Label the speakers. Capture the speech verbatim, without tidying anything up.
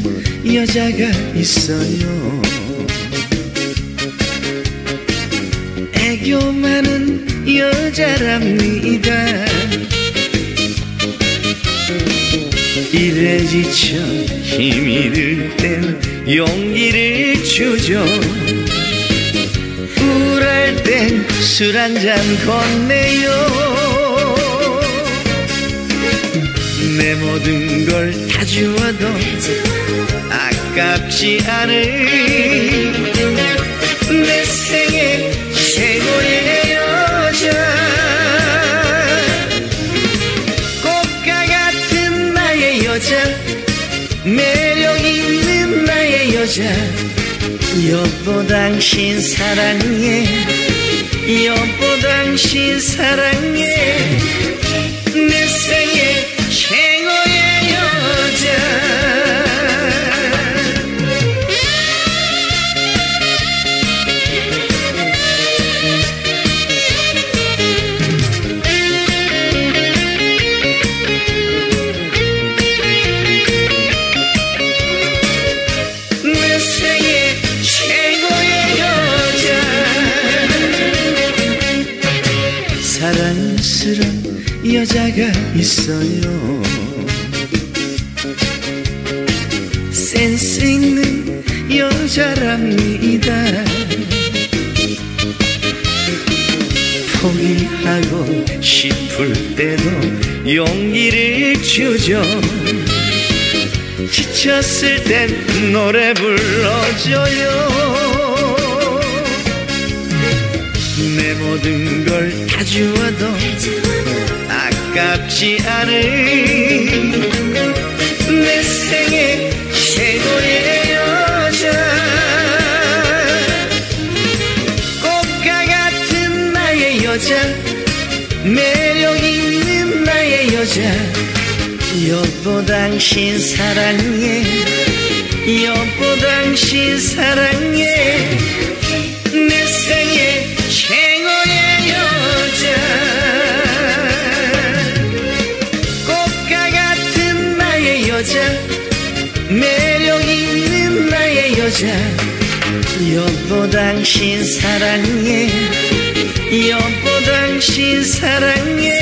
Speaker 1: 여자가 있어요. 애교 많은 여자랍니다. 일에 지쳐 힘이 들 땐 용기를 주죠. 우울할 땐 술 한잔 건네요. 내 모든 걸 다 주어도 아깝지 않을 내 생애 최고의 여자. 꽃가 같은 나의 여자, 매력 있는 나의 여자. 여보 당신 사랑해, 여보 당신 사랑해. 내 생애 최고의 여자. 내 생애 최고의 여자. 사랑스런 여자가 있어요. 센스 있는 여자랍니다. 포기하고 싶을 때도 용기를 주죠. 지쳤을 땐 노래 불러줘요. 내 모든 걸 다 주어도 아깝지 않을 내 생애 최고의 여자. 꽃가 같은 나의 여자, 매력 있는 나의 여자. 여보 당신 사랑해, 여보 당신 사랑해. 내 생애 최고의 여자. 꽃가 같은 나의 여자, 매력 있는 나의 여자. 여보 당신 사랑해, 여보 당신 사랑해.